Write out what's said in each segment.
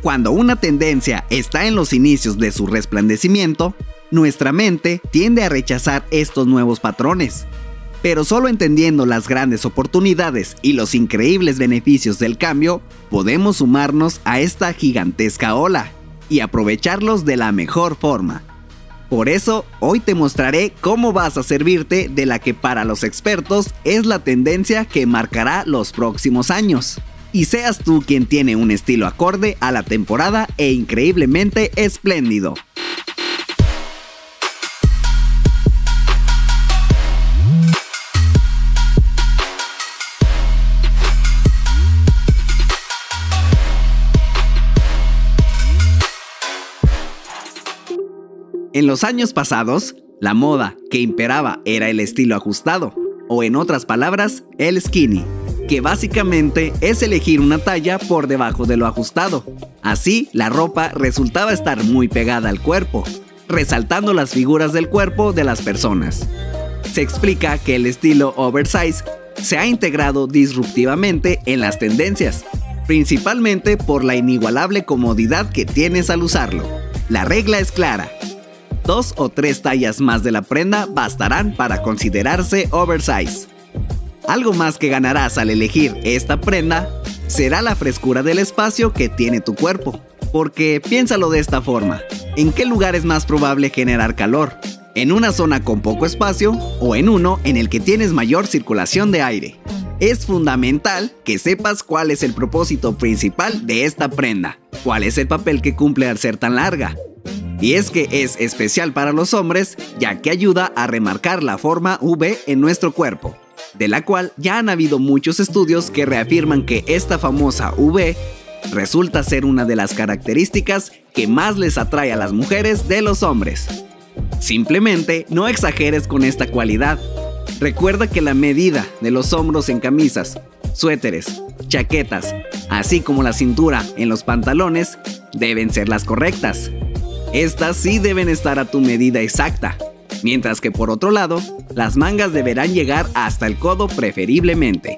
Cuando una tendencia está en los inicios de su resplandecimiento, nuestra mente tiende a rechazar estos nuevos patrones. Pero solo entendiendo las grandes oportunidades y los increíbles beneficios del cambio, podemos sumarnos a esta gigantesca ola y aprovecharlos de la mejor forma. Por eso, hoy te mostraré cómo vas a servirte de la que para los expertos es la tendencia que marcará los próximos años. Y seas tú quien tiene un estilo acorde a la temporada e increíblemente espléndido. En los años pasados, la moda que imperaba era el estilo ajustado, o en otras palabras, el skinny, que básicamente es elegir una talla por debajo de lo ajustado. Así, la ropa resultaba estar muy pegada al cuerpo, resaltando las figuras del cuerpo de las personas. Se explica que el estilo oversize se ha integrado disruptivamente en las tendencias, principalmente por la inigualable comodidad que tienes al usarlo. La regla es clara. 2 o 3 tallas más de la prenda bastarán para considerarse oversize. Algo más que ganarás al elegir esta prenda será la frescura del espacio que tiene tu cuerpo. Porque piénsalo de esta forma, ¿en qué lugar es más probable generar calor? ¿En una zona con poco espacio o en uno en el que tienes mayor circulación de aire? Es fundamental que sepas cuál es el propósito principal de esta prenda, cuál es el papel que cumple al ser tan larga. Y es que es especial para los hombres, ya que ayuda a remarcar la forma V en nuestro cuerpo, de la cual ya han habido muchos estudios que reafirman que esta famosa V resulta ser una de las características que más les atrae a las mujeres de los hombres. Simplemente no exageres con esta cualidad. Recuerda que la medida de los hombros en camisas, suéteres, chaquetas, así como la cintura en los pantalones, deben ser las correctas. Estas sí deben estar a tu medida exacta, mientras que por otro lado, las mangas deberán llegar hasta el codo preferiblemente.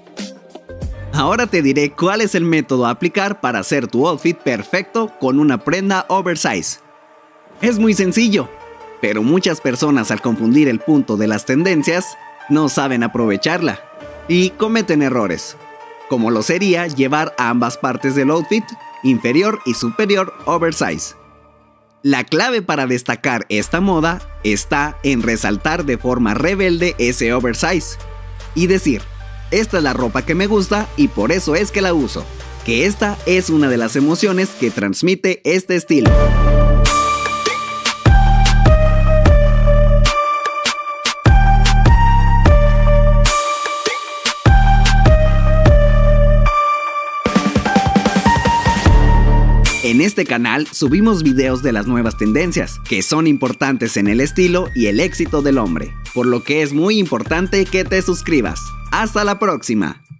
Ahora te diré cuál es el método a aplicar para hacer tu outfit perfecto con una prenda oversize. Es muy sencillo, pero muchas personas al confundir el punto de las tendencias, no saben aprovecharla y cometen errores, como lo sería llevar ambas partes del outfit, inferior y superior oversize. La clave para destacar esta moda está en resaltar de forma rebelde ese oversize y decir, esta es la ropa que me gusta y por eso es que la uso, que esta es una de las emociones que transmite este estilo. En este canal subimos videos de las nuevas tendencias, que son importantes en el estilo y el éxito del hombre, por lo que es muy importante que te suscribas. ¡Hasta la próxima!